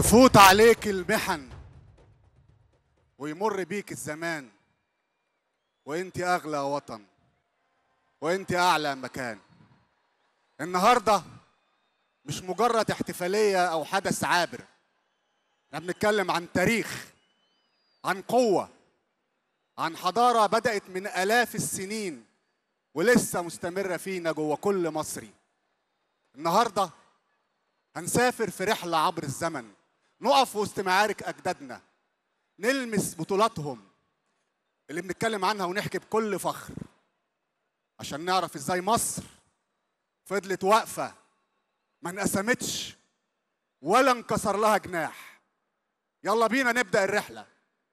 تفوت عليك المحن ويمر بيك الزمان، وانت اغلى وطن وانت اعلى مكان. النهارده مش مجرد احتفاليه او حدث عابر، احنا بنتكلم عن تاريخ، عن قوه، عن حضاره بدات من الاف السنين ولسه مستمره فينا جوه كل مصري. النهارده هنسافر في رحله عبر الزمن، نقف وسط معارك اجدادنا، نلمس بطولاتهم اللي بنتكلم عنها ونحكي بكل فخر، عشان نعرف ازاي مصر فضلت واقفه ما انقسمتش ولا انكسر لها جناح. يلا بينا نبدا الرحله.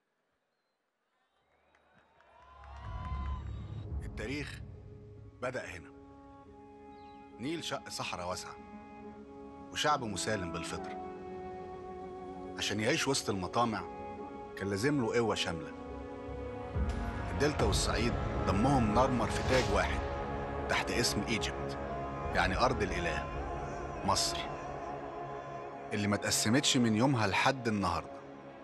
التاريخ بدأ هنا. نيل شق صحراء واسعة وشعب مسالم بالفطرة. عشان يعيش وسط المطامع كان لازم له قوة شاملة. الدلتا والصعيد ضمهم نرمر في تاج واحد تحت اسم ايجيبت، يعني أرض الإله مصر، اللي ما تقسمتش من يومها لحد النهاردة.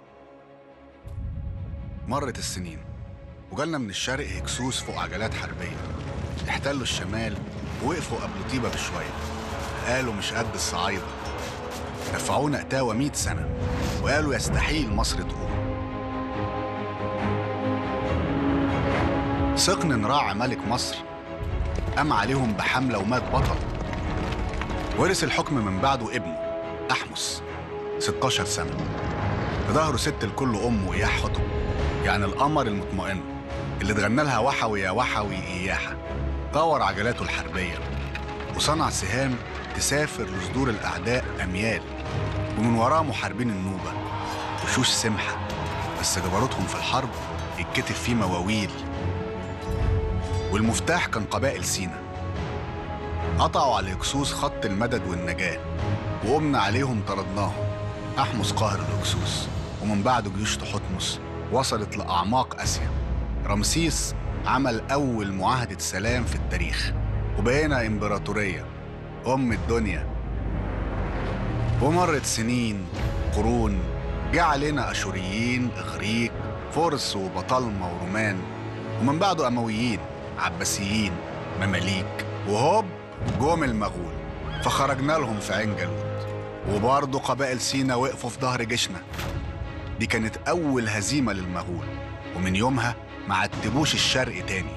مرت السنين وجالنا من الشرق هكسوس فوق عجلات حربية، احتلوا الشمال ووقفوا قبل طيبة بشوية. قالوا مش قد الصعايدة، دفعونا قتاوة 100 سنة وقالوا يستحيل مصر تقوم. سقن نراع ملك مصر قام عليهم بحملة ومات بطل. ورث الحكم من بعده ابنه أحمس 16 سنة، في ظهره ست الكل أم وإياح حطب، يعني القمر المطمئن اللي اتغنى لها وحوي يا وحوي إياحة. طور عجلاته الحربية وصنع سهام تسافر لصدور الأعداء أميال، ومن وراه محاربين النوبة وشوش سمحة، بس جبروتهم في الحرب يتكتب فيه مواويل. والمفتاح كان قبائل سينا، قطعوا على الهكسوس خط المدد والنجاة، وقمنا عليهم طردناهم. أحمس قاهر الهكسوس، ومن بعده جيوش تحتمس وصلت لأعماق آسيا. رمسيس عمل أول معاهدة سلام في التاريخ، وبقينا إمبراطورية أم الدنيا. ومرت سنين قرون، جه علينا أشوريين، إغريق، فرس وبطالمة ورومان، ومن بعده أمويين، عباسيين، مماليك، وهوب جوم المغول، فخرجنا لهم في عين جالوت. وبرضه قبائل سينا وقفوا في ظهر جيشنا. دي كانت أول هزيمة للمغول، ومن يومها ما عتبوش الشرق تاني.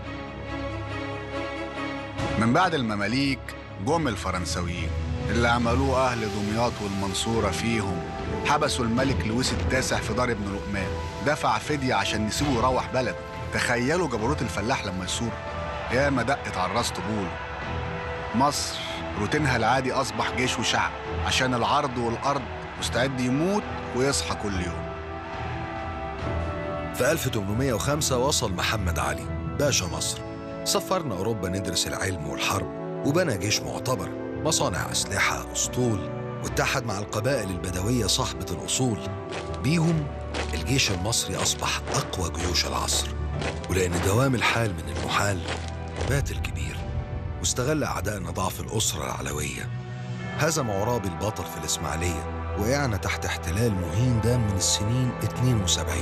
من بعد المماليك جم الفرنساويين اللي عملوه أهل دمياط والمنصورة فيهم. حبسوا الملك لويس التاسع في دار ابن لقمان، دفع فدية عشان يسيبه يروح بلد. تخيلوا جبروت الفلاح لما يثور، ياما دقت على الراس طبول. مصر روتينها العادي أصبح جيش وشعب، عشان العرض والأرض مستعد يموت ويصحى كل يوم. في 1805 وصل محمد علي باشا مصر، سفرنا أوروبا ندرس العلم والحرب، وبنى جيش معتبر، مصانع أسلحة، أسطول، واتحد مع القبائل البدوية صاحبة الأصول. بيهم الجيش المصري أصبح أقوى جيوش العصر. ولأن دوام الحال من المحال مات الكبير، واستغل أعدائنا ضعف الأسرة العلوية. هزم عرابي البطل في الإسماعيلية، وقعنا تحت احتلال مهين دام من السنين 72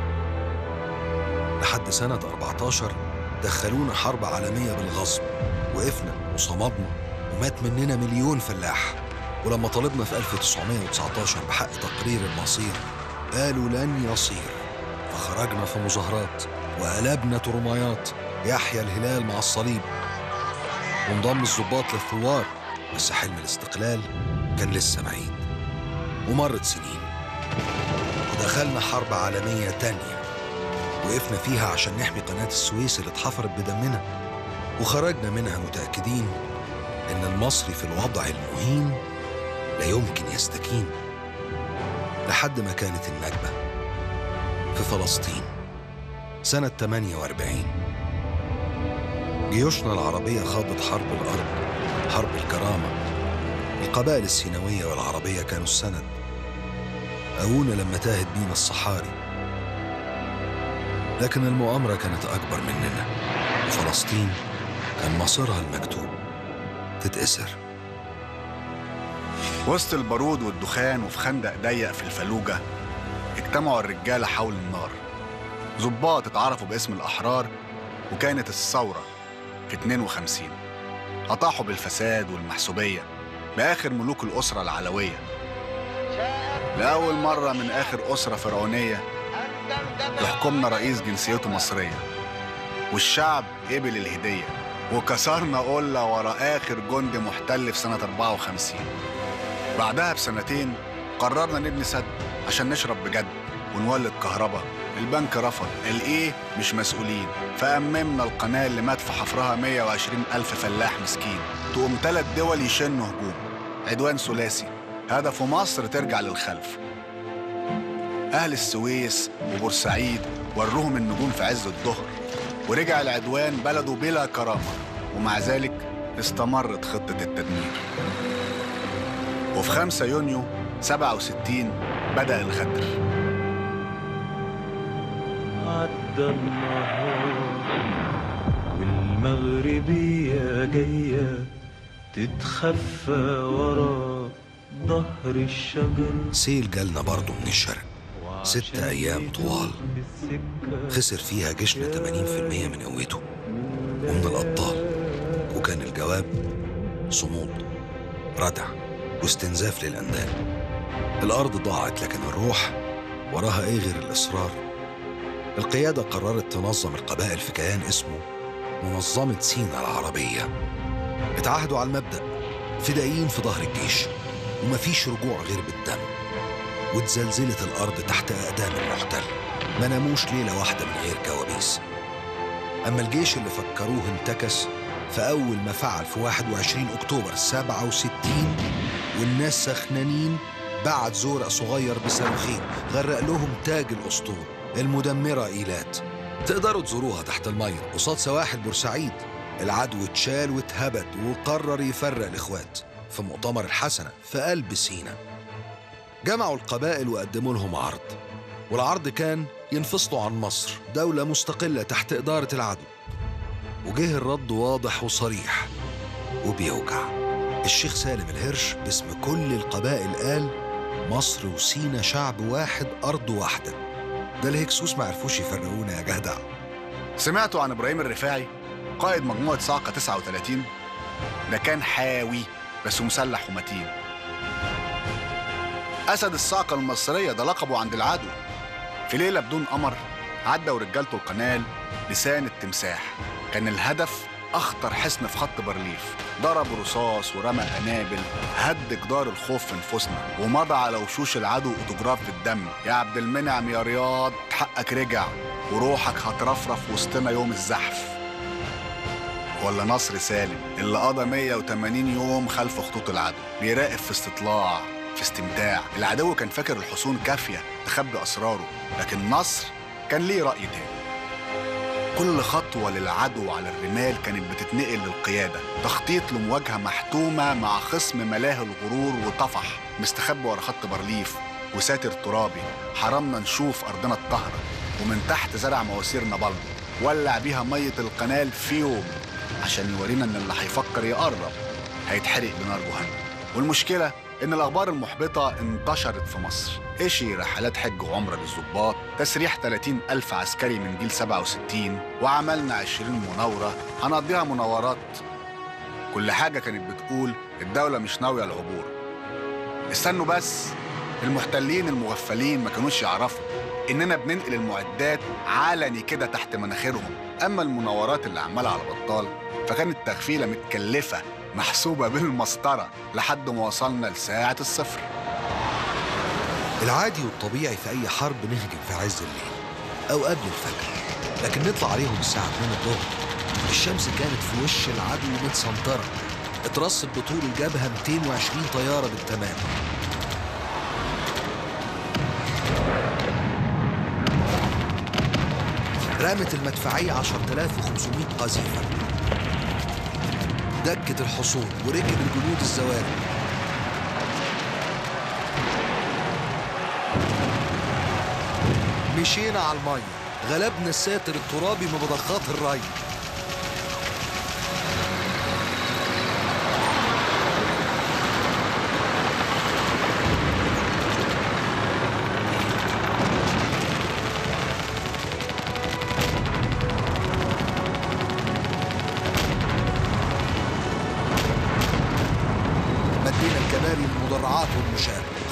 لحد سنة 14 دخلونا حرب عالمية بالغصب. وقفنا وصمدنا ومات مننا مليون فلاح. ولما طلبنا في 1919 بحق تقرير المصير قالوا لن يصير، فخرجنا في مظاهرات وقلبنا ترميات، يحيى الهلال مع الصليب. وانضم الضباط للثوار، بس حلم الاستقلال كان لسه بعيد. ومرت سنين ودخلنا حرب عالمية تانية، وقفنا فيها عشان نحمي قناة السويس اللي اتحفرت بدمنا، وخرجنا منها متأكدين إن المصري في الوضع المهين لا يمكن يستكين. لحد ما كانت النكبة في فلسطين سنة 48. جيوشنا العربية خاضت حرب الأرض، حرب الكرامة. القبائل السيناوية والعربية كانوا السند. قوونا لما تاهت بينا الصحاري، لكن المؤامرة كانت أكبر مننا، وفلسطين كان مصيرها المكتوب تتأسر. وسط البارود والدخان وفي خندق ضيق في الفلوجة اجتمعوا الرجالة حول النار. ضباط اتعرفوا باسم الأحرار، وكانت الثورة في 52. أطاحوا بالفساد والمحسوبية بآخر ملوك الأسرة العلوية. لأول مرة من آخر أسرة فرعونية يحكمنا رئيس جنسيته مصرية، والشعب قبل الهدية، وكسرنا قلة ورا آخر جندي محتل في سنة 54. بعدها بسنتين قررنا نبني سد عشان نشرب بجد ونولد كهرباء. البنك رفض، قال ايه مش مسؤولين، فأممنا القناة اللي مات في حفرها 120,000 فلاح مسكين. تقوم 3 دول يشنوا هجوم، عدوان ثلاثي هدفه مصر ترجع للخلف. أهل السويس وبورسعيد وروهم النجوم في عز الظهر، ورجع العدوان بلده بلا كرامة، ومع ذلك استمرت خطة التدمير. وفي 5 يونيو 67 بدأ الغدر. عدى النهار والمغربية جاية تتخفى ورا ظهر الشجر. سيل جالنا برضو من الشرق، 6 أيام طوال خسر فيها جيشنا 80% من قوته ومن الأبطال، وكان الجواب صمود، ردع واستنزاف للأندال. الأرض ضاعت، لكن الروح وراها إيه غير الإصرار؟ القيادة قررت تنظم القبائل في كيان اسمه منظمة سينا العربية. اتعهدوا على المبدأ، فدائيين في ظهر الجيش ومفيش رجوع غير بالدم. واتزلزلت الأرض تحت أقدام المحتل، ما ناموش ليلة واحدة من غير كوابيس. أما الجيش اللي فكروه انتكس فأول ما فعل في 21 أكتوبر 67 والناس سخنانين بعت زورق صغير بصاروخين غرق لهم تاج الأسطول المدمرة إيلات. تقدروا تزوروها تحت المية قصاد سواحل بورسعيد. العدو اتشال واتهبد وقرر يفرق الإخوات في مؤتمر الحسنة في قلب سينا. جمعوا القبائل وقدموا لهم عرض، والعرض كان ينفصلوا عن مصر دولة مستقلة تحت إدارة العدو. وجه الرد واضح وصريح وبيوجع. الشيخ سالم الهرش باسم كل القبائل قال مصر وسينا شعب واحد أرض واحدة. ده الهكسوس ما عرفوش يفرقونا يا جدع. سمعتوا عن إبراهيم الرفاعي قائد مجموعة صاعقة 39؟ ده كان حاوي بس مسلح ومتين. أسد الصاعقة المصرية ده لقبه عند العدو. في ليلة بدون قمر عدى ورجالته القنال لسان التمساح. كان الهدف أخطر حصن في خط بارليف. ضرب رصاص ورمى قنابل، هد جدار الخوف في نفوسنا، ومضى على وشوش العدو أوتوجراف بالدم. يا عبد المنعم يا رياض حقك رجع، وروحك هترفرف وسطنا يوم الزحف. ولا نصر سالم اللي قضى 180 يوم خلف خطوط العدو بيراقب في استطلاع في استمتاع. العدو كان فاكر الحصون كافية تخبي أسراره، لكن نصر كان ليه رأي تاني. كل خطوة للعدو على الرمال كانت بتتنقل للقيادة، تخطيط لمواجهة محتومة مع خصم ملاهي الغرور وطفح مستخبي ورا خط بارليف وساتر ترابي. حرمنا نشوف أرضنا الطاهرة، ومن تحت زرع مواسير نابلم، ولع بيها مية القنال في يوم عشان يورينا إن اللي هيفكر يقرب هيتحرق بنار جهنم. والمشكلة إن الأخبار المحبطة انتشرت في مصر. إشي رحلات حج وعمرة للضباط، تسريح 30,000 عسكري من جيل 67، وعملنا 20 مناورة هنقضيها مناورات. كل حاجة كانت بتقول الدولة مش ناوية العبور. استنوا بس، المحتلين المغفلين ما كانوش يعرفوا إننا بننقل المعدات علني كده تحت مناخيرهم. أما المناورات اللي عمالها على بطال فكانت تغفيلة متكلفة محسوبة بالمسطرة لحد ما وصلنا لساعة الصفر. العادي والطبيعي في أي حرب نهجم في عز الليل أو قبل الفجر، لكن نطلع عليهم الساعة 2 الظهر. الشمس كانت في وش العدو متسنطرة، اترصت بطول الجبهة 220 طيارة بالتمام. رمت المدفعية 10,500 قذيفة، دكت الحصون وركب الجنود الزوارق. مشينا على المية، غلبنا الساتر الترابي بمضخات الري.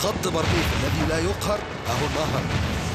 خط بارليف الذي لا يقهر أهو النهر.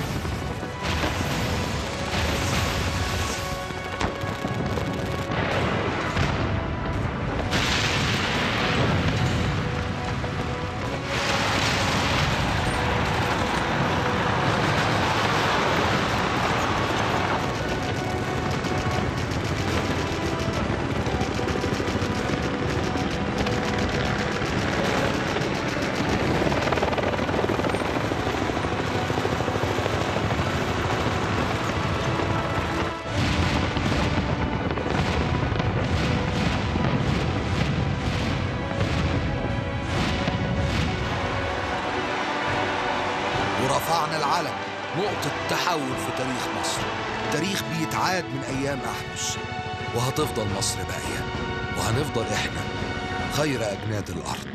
ورفعنا العلم، نقطة تحول في تاريخ مصر. تاريخ بيتعاد من أيام أحمس، وهتفضل مصر باقية، وهنفضل إحنا خير أجناد الأرض.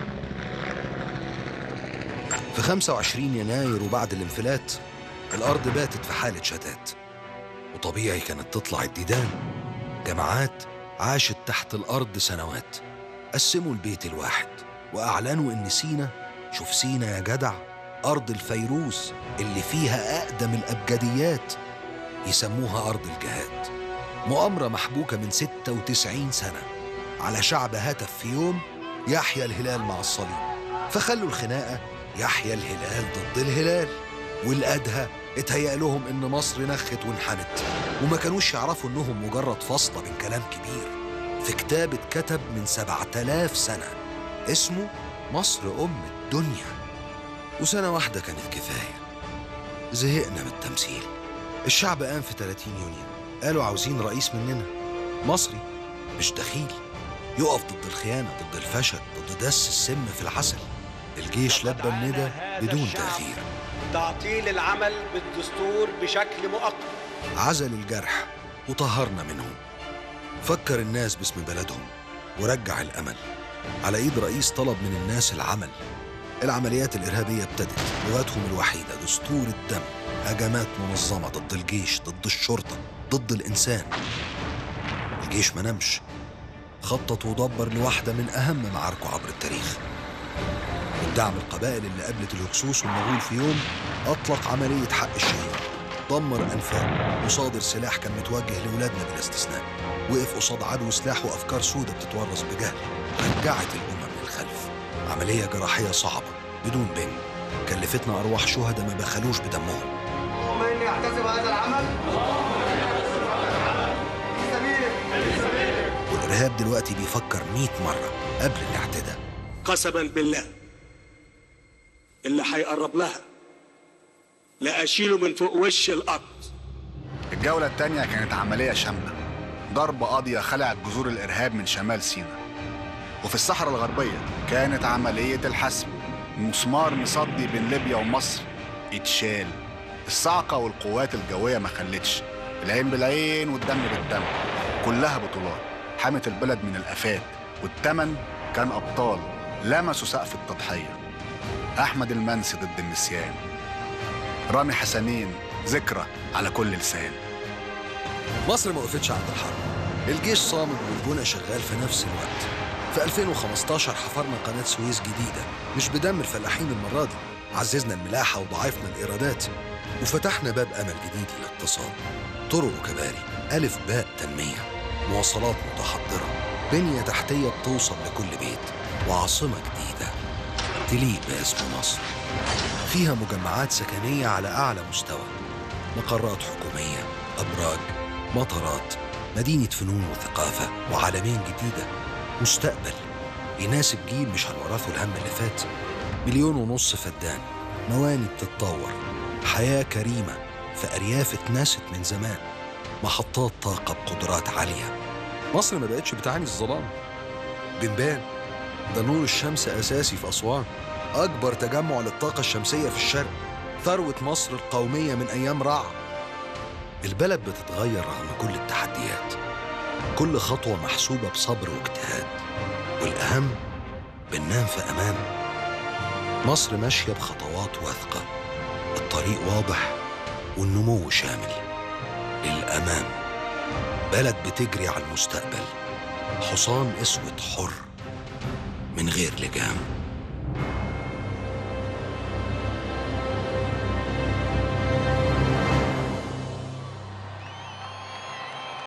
في 25 يناير وبعد الانفلات الأرض باتت في حالة شتات، وطبيعي كانت تطلع الديدان. جماعات عاشت تحت الأرض سنوات، قسموا البيت الواحد وأعلنوا إن سينا، شوف سينا يا جدع، أرض الفيروز اللي فيها أقدم الأبجديات، يسموها أرض الجهاد. مؤامرة محبوكة من 96 سنة على شعب هتف في يوم يحيى الهلال مع الصليب، فخلوا الخناقة يحيى الهلال ضد الهلال. والأدهى اتهيأ لهم إن مصر نخت وانحنت، وما كانوش يعرفوا إنهم مجرد فاصلة بين كلام كبير في كتاب اتكتب من 7000 سنة اسمه مصر أم الدنيا. وسنة واحدة كانت كفاية، زهقنا من التمثيل. الشعب قام في 30 يونيو، قالوا عاوزين رئيس مننا مصري مش دخيل، يقف ضد الخيانة، ضد الفشل، ضد دس السم في العسل. الجيش لبى الندى بدون تأخير، تعطيل العمل بالدستور بشكل مؤقت، عزل الجرح وطهرنا منهم، فكر الناس باسم بلدهم ورجع الأمل. على إيد رئيس طلب من الناس العمل. العمليات الإرهابية ابتدت، لغتهم الوحيدة دستور الدم، هجمات منظمة ضد الجيش، ضد الشرطة، ضد الإنسان. الجيش ما نمش، خطط ودبر لواحدة من أهم معاركه عبر التاريخ. ودعم القبائل اللي قابلت الهكسوس والمغول في يوم أطلق عملية حق الشهيد، دمر أنفاق وصادر سلاح كان متوجه لولادنا بلا استثناء، وقف قصاد عدو سلاح وأفكار سودة بتتورث بجهل، رجعت الأمم للخلف. عملية جراحية صعبة بدون بين، كلفتنا أرواح شهداء ما بخلوش بدمهم. اللهم إني أحتسب هذا العمل في سبيلك. والإرهاب دلوقتي بيفكر 100 مرة قبل الاعتداء. قسما بالله اللي هيقرب لها لا أشيله من فوق وش الأرض. الجولة التانية كانت عملية شاملة، ضربة قاضية خلعت جذور الإرهاب من شمال سيناء. وفي الصحراء الغربية كانت عملية الحسم، مسمار مصدي بين ليبيا ومصر اتشال. الصاعقة والقوات الجوية ما خلتش، العين بالعين والدم بالدم، كلها بطولات حمت البلد من الآفات، والتمن كان أبطال لمسوا سقف التضحية. أحمد المنسي ضد النسيان، رامي حسنين ذكرى على كل لسان. مصر ما وقفتش عند الحرب، الجيش صامد والبنى شغال في نفس الوقت. في 2015 حفرنا قناة سويس جديدة، مش بدم الفلاحين المرة دي، عززنا الملاحة وضاعفنا الإيرادات، وفتحنا باب أمل جديد للاقتصاد. طرق وكباري، ألف باء تنمية، مواصلات متحضرة، بنية تحتية بتوصل لكل بيت، وعاصمة جديدة تليق باسم مصر، فيها مجمعات سكنية على أعلى مستوى، مقرات حكومية، أبراج، مطارات، مدينة فنون وثقافة، وعالمين جديدة. مستقبل يناسب جيل مش هنورثه الهم اللي فات. 1.5 مليون فدان، مواني بتتطور، حياة كريمة في أرياف اتنست من زمان، محطات طاقة بقدرات عالية. مصر ما بقتش بتعاني الظلام، بنبان ده نور الشمس أساسي في أسوان، أكبر تجمع للطاقة الشمسية في الشرق، ثروة مصر القومية من أيام رع. البلد بتتغير رغم كل التحديات، كل خطوة محسوبة بصبر واجتهاد، والأهم بننام في أمان. مصر ماشية بخطوات واثقة، الطريق واضح والنمو شامل للأمام. بلد بتجري على المستقبل، حصان أسود حر من غير لجام.